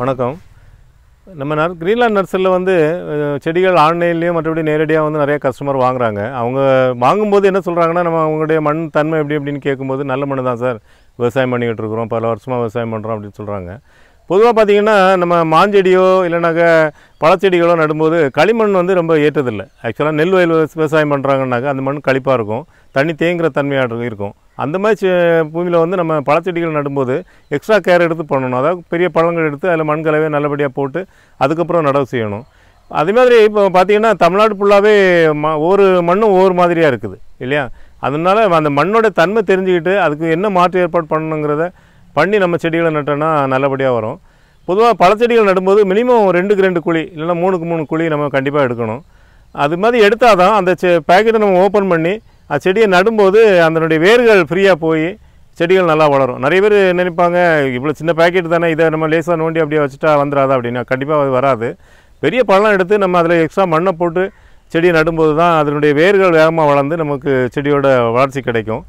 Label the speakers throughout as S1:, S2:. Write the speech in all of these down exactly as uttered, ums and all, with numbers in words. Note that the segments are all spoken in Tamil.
S1: வணக்கம். நம்ம நர் கிரீன்லேண்ட் நர்சரியில் வந்து செடிகள் ஆன்லைன்லேயும் மற்றபடி நேரடியாக வந்து நிறைய கஸ்டமர் வாங்குறாங்க. அவங்க வாங்கும்போது என்ன சொல்கிறாங்கன்னா, நம்ம அவங்களுடைய மண் தன்மை எப்படி அப்படின்னு கேட்கும்போது, நல்ல மண் தான் சார், விவசாயம் பண்ணிக்கிட்டு இருக்கிறோம், பல வருஷமாக விவசாயம் பண்ணுறோம் அப்படின்னு சொல்கிறாங்க. பொதுவாக பார்த்திங்கன்னா, நம்ம மாஞ்செடியோ இல்லைனாக்கா பழச்செடிகளோ நடும்போது களிமண் வந்து ரொம்ப ஏற்றதில்லை. ஆக்சுவலாக நெல் வயல் விவசாயம் பண்ணுறாங்கன்னாக்கா அந்த மண் களிப்பாக இருக்கும், தண்ணி தேங்குகிற தன்மையாக இருக்கும். அந்த மாதிரி பூமியில் வந்து நம்ம பழச்செடிகள் நடும்போது எக்ஸ்ட்ரா கேர் எடுத்து பண்ணணும். அதாவது பெரிய பழங்கள் எடுத்து அதில் மண் கலவை நல்லபடியாக போட்டு அதுக்கப்புறம் நடவு செய்யணும். அதே மாதிரி இப்போ பார்த்திங்கன்னா, தமிழ்நாடு ஃபுல்லாகவே ம ஒவ்வொரு மண்ணும் ஒவ்வொரு மாதிரியாக இருக்குது இல்லையா? அதனால் அந்த மண்ணோட தன்மை தெரிஞ்சுக்கிட்டு அதுக்கு என்ன மாற்று ஏற்பாடு பண்ணணுங்கிறத பண்ணி நம்ம செடிகளை நட்டோன்னா நல்லபடியாக வரும். பொதுவாக பழச்செடிகள் நடும்போது மினிமம் ரெண்டுக்கு ரெண்டு குழி இல்லைன்னா மூணுக்கு மூணு குழி நம்ம கண்டிப்பாக எடுக்கணும். அது மாதிரி எடுத்தால் தான் அந்த செ பேக்கெட்டை நம்ம ஓப்பன் பண்ணி அது செடியை நடும்போது அதனுடைய வேர்கள் ஃப்ரீயாக போய் செடிகள் நல்லா வளரும். நிறைய பேர் நினைப்பாங்க, இவ்வளோ சின்ன பேக்கெட் தானே, இதை நம்ம லேசாக நோண்டி அப்படியே வச்சுட்டா வந்துடாதா அப்படின்னா கண்டிப்பாக அது வராது. பெரிய பழம் எடுத்து நம்ம அதில் எக்ஸ்ட்ரா மண்ணை போட்டு செடியை நடும்போது தான் அதனுடைய வேர்கள் வேகமாக வளர்ந்து நமக்கு செடியோட வளர்ச்சி கிடைக்கும்.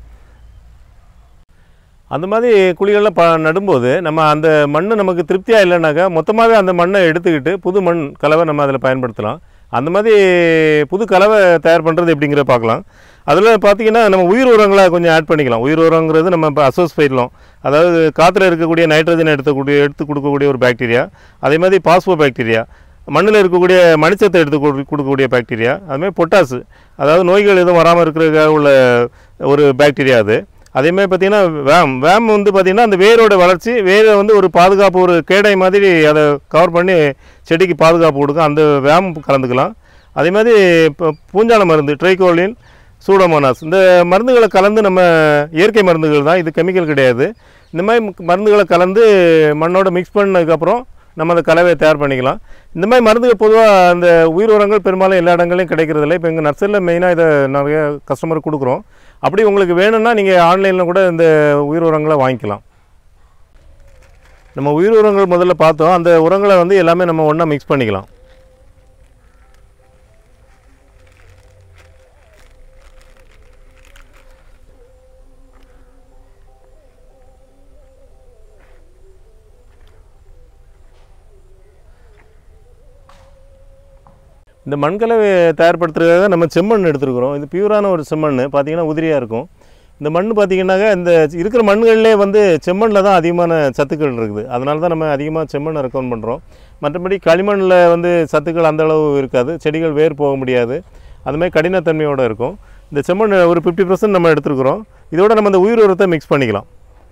S1: அந்த மாதிரி குழிகளில் ப நடும்போது நம்ம அந்த மண் நமக்கு திருப்தியாக இல்லைனாக்கா மொத்தமாகவே அந்த மண்ணை எடுத்துக்கிட்டு புது மண் கலவை நம்ம அதில் பயன்படுத்தலாம். அந்த மாதிரி புது கலவை தயார் பண்ணுறது எப்படிங்கிறத பார்க்கலாம். அதில் பார்த்திங்கன்னா, நம்ம உயிர் உரங்களை கொஞ்சம் ஆட் பண்ணிக்கலாம். உயிர் உரங்கிறது நம்ம இப்போ அசோஸ்பைரிலம், அதாவது காற்றுல இருக்கக்கூடிய நைட்ரஜனை எடுத்துக்கூடிய எடுத்து கொடுக்கக்கூடிய ஒரு பாக்டீரியா. அதே மாதிரி பாஸ்போ பாக்டீரியா, மண்ணில் இருக்கக்கூடிய மணிச்சத்தை எடுத்து கொடுக்கக்கூடிய பாக்டீரியா. அதுமாதிரி பொட்டாசு, அதாவது நோய்கள் எதுவும் வராமல் இருக்கிறதுக்காக உள்ள ஒரு பாக்டீரியா அது. அதேமாதிரி பார்த்திங்கன்னா வேம் வேம் வந்து பார்த்திங்கன்னா அந்த வேரோட வளர்ச்சி, வேரை வந்து ஒரு பாதுகாப்பு, ஒரு கேடை மாதிரி அதை கவர் பண்ணி செடிக்கு பாதுகாப்பு கொடுக்கும். அந்த வேம் கலந்துக்கலாம். அதே மாதிரி இப்போ பூஞ்சான மருந்து ட்ரைகோலின், சூடோமோனாஸ், இந்த மருந்துகளை கலந்து நம்ம இயற்கை மருந்துகள் தான், இது கெமிக்கல் கிடையாது. இந்த மாதிரி மருந்துகளை கலந்து மண்ணோட மிக்ஸ் பண்ணதுக்கப்புறம் நம்ம அந்த கலவையை தயார் பண்ணிக்கலாம். இந்த மாதிரி மருந்துகள் பொதுவாக அந்த உயிர் உரங்கள் பெரும்பாலும் எல்லா இடங்களையும் கிடைக்கிறதில்ல. இப்போ எங்கள் நர்சரியில் மெயினாக இதை நிறைய கஸ்டமருக்கு கொடுக்குறோம். அப்படி உங்களுக்கு வேணும்னா நீங்கள் ஆன்லைனில் கூட இந்த உயிர் உரங்களை வாங்கிக்கலாம். நம்ம உயிர் உரங்கள் முதல்ல பார்த்தோம். அந்த உரங்களை வந்து எல்லாமே நம்ம ஒன்றா மிக்ஸ் பண்ணிக்கலாம். இந்த மண்கலவை தயார்படுத்துறதுக்காக நம்ம செம்மண் எடுத்துருக்குறோம். இது பியூரான ஒரு செம்மண், பார்த்திங்கன்னா உதிரியாக இருக்கும். இந்த மண் பார்த்திங்கன்னாக்கா இந்த இருக்கிற மண்ணுகளிலே வந்து செம்மண்ணில் தான் அதிகமான சத்துக்கள் இருக்குது. அதனால தான் நம்ம அதிகமாக செம்மண்ணை ரெக்கமெண்ட் பண்ணுறோம். மற்றபடி களிமண்ணில் வந்து சத்துக்கள் அந்தளவு இருக்காது, செடிகள் வேர் போக முடியாது, அதுமாதிரி கடினத்தன்மையோடு இருக்கும். இந்த செம்மண் ஒரு ஃபிஃப்டி பர்சன்ட் நம்ம எடுத்துருக்குறோம். இதோட நம்ம இந்த உயிர் உரத்தை மிக்ஸ் பண்ணிக்கலாம்.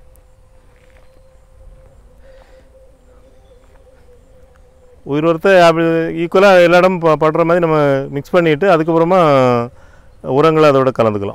S1: உயிர் உரத்தை அப்படி ஈக்குவலாக எல்லா இடம் படுற மாதிரி நம்ம மிக்ஸ் பண்ணிவிட்டு அதுக்கப்புறமா உரங்களை அதோட கலந்துக்கலாம்.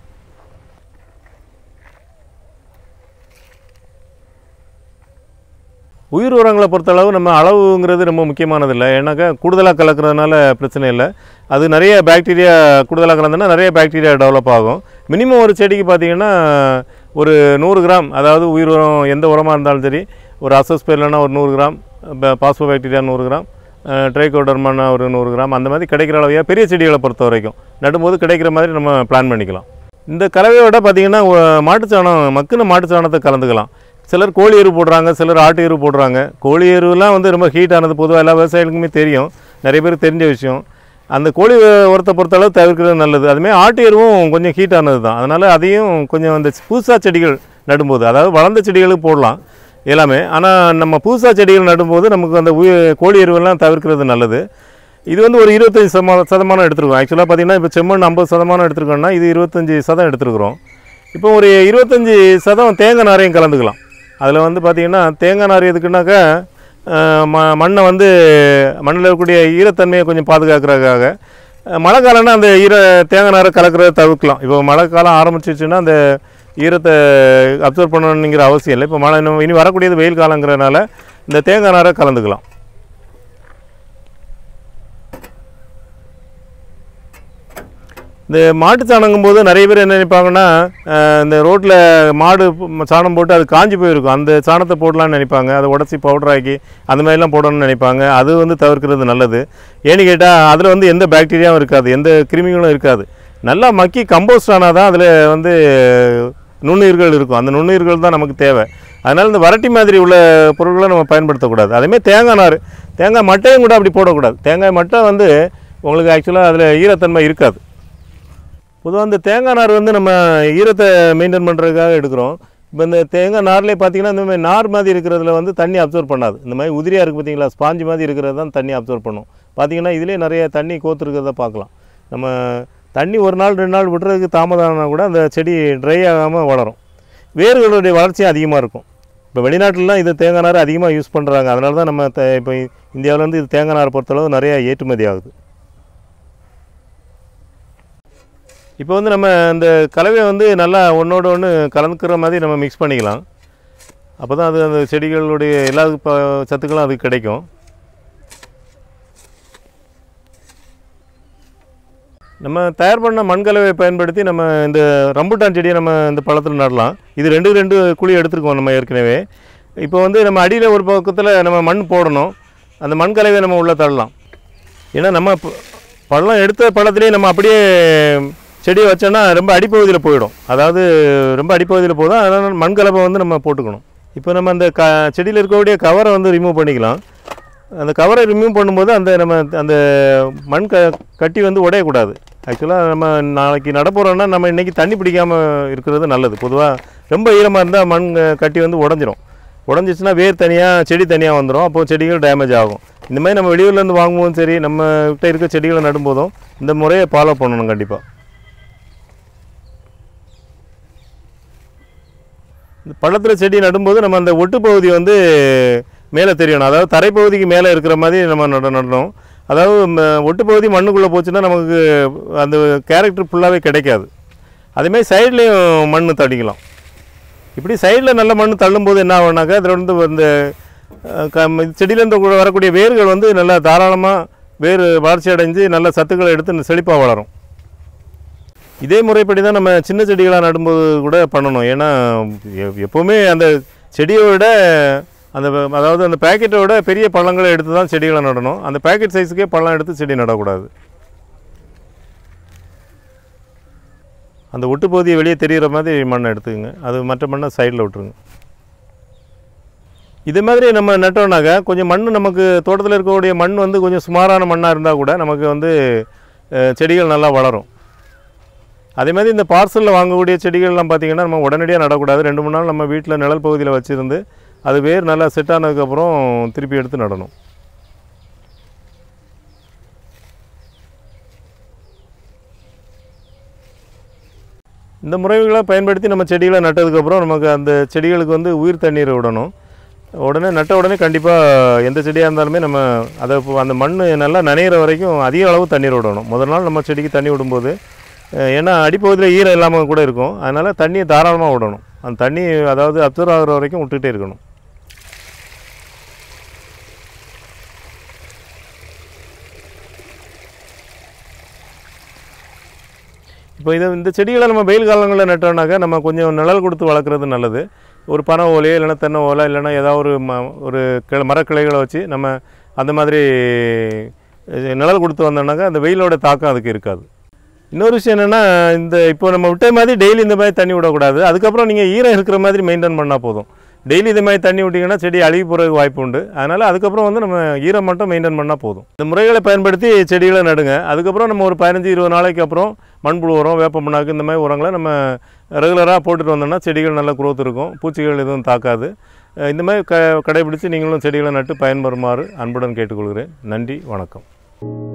S1: உயிர் உரங்களை பொறுத்தளவு நம்ம அளவுங்கிறது ரொம்ப முக்கியமானதில்லை. ஏன்னாக்கா கூடுதலாக கலக்கிறதுனால பிரச்சனை இல்லை. அது நிறைய பாக்டீரியா கூடுதலாக கலந்ததுன்னா நிறைய பாக்டீரியா டெவலப் ஆகும். மினிமம் ஒரு செடிக்கு பார்த்திங்கன்னா ஒரு நூறு கிராம், அதாவது உயிர் உரம் எந்த உரமாக இருந்தாலும் சரி, ஒரு அசோஸ்பைரிலம்னா ஒரு நூறு கிராம், பாஸ்போ பாக்டீரியா நூறு கிராம், ட்ரைகோடர்மானா ஒரு நூறு கிராம், அந்த மாதிரி கிடைக்கிற அளவையாக பெரிய செடிகளை பொறுத்த வரைக்கும் நடும்போது கிடைக்கிற மாதிரி நம்ம பிளான் பண்ணிக்கலாம். இந்த கலவையோட பார்த்திங்கன்னா மாட்டுச்சாணம், மக்குன மாட்டுச்சாணத்தை கலந்துக்கலாம். சிலர் கோழி எரு போடுறாங்க, சிலர் ஆட்டு எரு போடுறாங்க. கோழி எருலாம் வந்து ரொம்ப ஹீட்டானது, பொதுவாக எல்லா விவசாயிகளுக்குமே தெரியும், நிறைய பேர் தெரிஞ்ச விஷயம். அந்த கோழி உரத்தை பொறுத்தளவு தவிர்க்கிறது நல்லது. அதுமாதிரி ஆட்டு எருவும் கொஞ்சம் ஹீட்டானது தான். அதனால் அதையும் கொஞ்சம் அந்த புதுசாக செடிகள் நடும்போது, அதாவது வளர்ந்த செடிகளுக்கு போடலாம் எல்லாமே. ஆனால் நம்ம புதுசாக செடிகள் நடும்போது நமக்கு அந்த கோழி எருவெல்லாம் தவிர்க்கிறது நல்லது. இது வந்து ஒரு இருபத்தஞ்சி சதமா சதமானம் எடுத்துருக்கோம். ஆக்சுவலாக பார்த்திங்கன்னா இப்போ செம்மண் ஐம்பது சதமானம் எடுத்துருக்கோம்னா இது இருபத்தஞ்சி சதம் எடுத்துருக்குறோம். இப்போ ஒரு இருபத்தஞ்சி சதம் தேங்காய் நாரையும் கலந்துக்கலாம். அதில் வந்து பார்த்திங்கன்னா தேங்காய் நார் எதுக்குன்னாக்கா ம மண்ணை வந்து மண்ணில் இருக்கக்கூடிய ஈரத்தன்மையை கொஞ்சம் பாதுகாக்கிறதுக்காக. மழை காலம்னா அந்த ஈர தேங்காய் நாரை கலக்கிறத தவிர்க்கலாம். இப்போ மழை காலம் ஆரம்பிச்சிச்சுன்னா அந்த ஈரத்தை அப்சர்வ் பண்ணணுங்கிற அவசியம் இல்லை. இப்போ மழை இனி வரக்கூடியது வெயில் காலங்கிறதுனால இந்த தேங்காய் நாரை கலந்துக்கலாம். இந்த மாட்டு சாணங்கும் போது நிறைய பேர் என்ன நினைப்பாங்கன்னா, இந்த ரோட்டில் மாடு சாணம் போட்டு அது காஞ்சி போயிருக்கும், அந்த சாணத்தை போடலான்னு நினைப்பாங்க. அதை உடச்சி பவுடராக்கி அந்த மாதிரிலாம் போடணும்னு நினைப்பாங்க. அது வந்து தவிர்க்கிறது நல்லது. ஏன்னு கேட்டால் அதில் வந்து எந்த பாக்டீரியாவும் இருக்காது, எந்த கிருமிகளும் இருக்காது. நல்லா மக்கி கம்போஸ்ட் ஆனால் தான் அதில் வந்து நுண்ணுயிர்கள் இருக்கும். அந்த நுண்ணுயிர்கள் தான் நமக்கு தேவை. அதனால் இந்த வரட்டி மாதிரி உள்ள பொருட்களை நம்ம பயன்படுத்தக்கூடாது. அதேமாதிரி தேங்காய் நார், தேங்காய் மட்டையும் கூட அப்படி போடக்கூடாது. தேங்காய் மட்டை வந்து உங்களுக்கு ஆக்சுவலாக அதில் ஈரத்தன்மை இருக்காது. பொதுவாக இந்த தேங்காய் நார் வந்து நம்ம ஈரத்தை மெயின்டைன் பண்ணுறதுக்காக எடுக்கிறோம். இப்போ இந்த தேங்காய் நார்லேயே பார்த்தீங்கன்னா இந்த மாதிரி நார் மாதிரி இருக்கிறதுல வந்து தண்ணி அப்சர்வ் பண்ணாது. இந்த மாதிரி உதிரியாக இருக்குது பார்த்தீங்களா, ஸ்பாஞ்சு மாதிரி இருக்கிறது தான் தண்ணி அப்சர்வ் பண்ணும். பார்த்தீங்கன்னா இதிலே நிறைய தண்ணி கோத்துருக்கிறத பார்க்கலாம். நம்ம தண்ணி ஒரு நாள் ரெண்டு நாள் விடுறதுக்கு தாமதம் ஆனால் கூட அந்த செடி ட்ரை ஆகாமல் வளரும். வேர்களுடைய வளர்ச்சியும் அதிகமாக இருக்கும். இப்போ வெளிநாட்டிலலாம் இது தேங்காய் நார் அதிகமாக யூஸ் பண்ணுறாங்க. அதனால தான் நம்ம த இப்போ இந்தியாவிலேருந்து இது தேங்காய் நார் பொறுத்தளவு நிறைய ஏற்றுமதி ஆகுது. இப்போ வந்து நம்ம இந்த கலவையை வந்து நல்லா ஒன்றோட ஒன்று கலந்துக்கிற மாதிரி நம்ம மிக்ஸ் பண்ணிக்கலாம். அப்போ தான் அது அந்த செடிகளுடைய எல்லா ப சத்துக்களும் அதுக்கு கிடைக்கும். நம்ம தயார் பண்ண மண்கலவையை பயன்படுத்தி நம்ம இந்த ரம்புட்டான் செடியை நம்ம இந்த பழத்தில் நடலாம். இது ரெண்டு ரெண்டு குழி எடுத்துருக்கோம் நம்ம ஏற்கனவே. இப்போ வந்து நம்ம அடியில் ஒரு பக்கத்தில் நம்ம மண் போடணும். அந்த மண் கலவையை நம்ம உள்ளே தள்ளலாம். ஏன்னா நம்ம பழம் எடுத்த பழத்துலேயே நம்ம அப்படியே செடியை வச்சோன்னா ரொம்ப அடிப்பகுதியில் போயிடும். அதாவது ரொம்ப அடிப்பகுதியில் போதும். அதனால் மண் கலவை வந்து நம்ம போட்டுக்கணும். இப்போ நம்ம அந்த க செடியில் இருக்கக்கூடிய கவரை வந்து ரிமூவ் பண்ணிக்கலாம். அந்த கவரை ரிமூவ் பண்ணும்போது அந்த நம்ம அந்த மண் க கட்டி வந்து உடையக்கூடாது. ஆக்சுவலாக நம்ம நாளைக்கு நடப்போகிறோன்னா நம்ம இன்றைக்கி தண்ணி பிடிக்காமல் இருக்கிறது நல்லது. பொதுவாக ரொம்ப ஈரமாக இருந்தால் மண் கட்டி வந்து உடஞ்சிரும். உடஞ்சிச்சுன்னா வேர் தனியாக செடி தனியாக வந்துடும். அப்போது செடிகள் டேமேஜ் ஆகும். இந்த மாதிரி நம்ம வெளியூர்லேருந்து வாங்கும்போதும் சரி, நம்ம கிட்ட இருக்க செடிகளை நடும்போதும் இந்த முறையை ஃபாலோ பண்ணணும் கண்டிப்பாக. இந்த பழத்தில் செடி நடும்போது நம்ம அந்த ஒட்டு பகுதி வந்து மேலே தெரியணும். அதாவது தரைப்பகுதிக்கு மேலே இருக்கிற மாதிரி நம்ம நட நடணும். அதாவது ஒட்டு பகுதி மண்ணுக்குள்ளே போச்சுன்னா நமக்கு அந்த கேரக்டர் ஃபுல்லாகவே கிடைக்காது. அதேமாதிரி சைட்லேயும் மண் தடிக்கலாம். இப்படி சைடில் நல்ல மண் தள்ளும்போது என்ன ஆகுனாக்கா அதில் வந்து இந்த செடியிலேருந்து வரக்கூடிய வேர்கள் வந்து நல்லா தாராளமாக வேர் வளர்ச்சி அடைஞ்சு நல்ல சத்துக்களை எடுத்து செழிப்பாக வளரும். இதே முறைப்படி தான் நம்ம சின்ன செடிகளாக நடும்போது கூட பண்ணணும். ஏன்னா எப்போவுமே அந்த செடியை விட அந்த அதாவது அந்த பேக்கெட்டை விட பெரிய பழங்களை எடுத்து தான் செடிகளை நடணும். அந்த பேக்கெட் சைஸுக்கே பழம் எடுத்து செடி நடக்கூடாது. அந்த ஒட்டு பகுதியை வெளியே தெரிகிற மாதிரி மண்ணை எடுத்துக்கங்க. அது மற்ற மண்ணை சைடில் விட்டுருங்க. இதே மாதிரி நம்ம நட்டோம்னாக்கா கொஞ்சம் மண் நமக்கு தோட்டத்தில் இருக்கக்கூடிய மண் வந்து கொஞ்சம் சுமாரான மண்ணாக இருந்தால் கூட நமக்கு வந்து செடிகள் நல்லா வளரும். அதே மாதிரி இந்த பார்சலில் வாங்கக்கூடிய செடிகள்லாம் பார்த்திங்கன்னா நம்ம உடனடியாக நடக்கூடாது. ரெண்டு மூணு நாள் நம்ம வீட்டில் நிழல் பகுதியில் வச்சுருந்து அது வேர் நல்லா செட் ஆனதுக்கப்புறம் திருப்பி எடுத்து நடணும். இந்த முறைகளை பயன்படுத்தி நம்ம செடிகளை நட்டதுக்கப்புறம் நமக்கு அந்த செடிகளுக்கு வந்து உயிர் தண்ணீரை விடணும். உடனே நட்ட உடனே கண்டிப்பாக எந்த செடியாக இருந்தாலுமே நம்ம அதை அந்த மண் நல்லா நனைகிற வரைக்கும் அதிக அளவு தண்ணீர் விடணும். முதல் நாள் நம்ம செடிக்கு தண்ணி விடும்போது, ஏன்னா அடிப்பகுதியில் ஈரம் இல்லாமல் கூட இருக்கும். அதனால் தண்ணியை தாராளமாக விடணும். அந்த தண்ணி அதாவது அப்சர்வ் ஆகிற வரைக்கும் விட்டுகிட்டே இருக்கணும். இப்போ இதை இந்த செடிகளை நம்ம வெயில் காலங்களில் நட்டோம்னாக்கா நம்ம கொஞ்சம் நிழல் கொடுத்து வளர்க்குறது நல்லது. ஒரு பனை ஓலையோ இல்லைன்னா தென்னை ஓலை இல்லைன்னா ஏதாவது ஒரு ம ஒரு கிளை மரக்கிளைகளை வச்சு நம்ம அந்த மாதிரி நிழல் கொடுத்து வந்தோம்னாக்கா அந்த வெயிலோட தாக்கம் அதுக்கு இருக்காது. இன்னொரு விஷயம் என்னென்னா, இந்த இப்போ நம்ம விட்ட மாதிரி டெய்லி இந்த மாதிரி தண்ணி விடக்கூடாது. அதுக்கப்புறம் நீங்கள் ஈரம் இருக்கிற மாதிரி மெயின்டைன் பண்ணால் போதும். டெய்லி இந்த மாதிரி தண்ணி விட்டிங்கன்னா செடி அழுகி போகிறதுக்கு வாய்ப்பு உண்டு. அதனால் அதுக்கப்புறம் வந்து நம்ம ஈரம் மட்டும் மெயின்டைன் பண்ணால் போதும். இந்த முறைகளை பயன்படுத்தி செடிகளை நடுங்க. அதுக்கப்புறம் நம்ம ஒரு பதினஞ்சு இருபது நாளைக்கு அப்புறம் மண்புழு உரம், வேப்ப புண்ணாக்கு இந்த மாதிரி உரங்களை நம்ம ரெகுலராக போட்டுட்டு வந்தோம்னா செடிகள் நல்ல குரோத் இருக்கும். பூச்சிகள் எதுவும் தாக்காது. இந்த மாதிரி க கடைபிடித்து நீங்களும் செடிகளை நட்டு பயன்பெறுமாறு அன்புடன் கேட்டுக்கொள்கிறேன். நன்றி, வணக்கம்.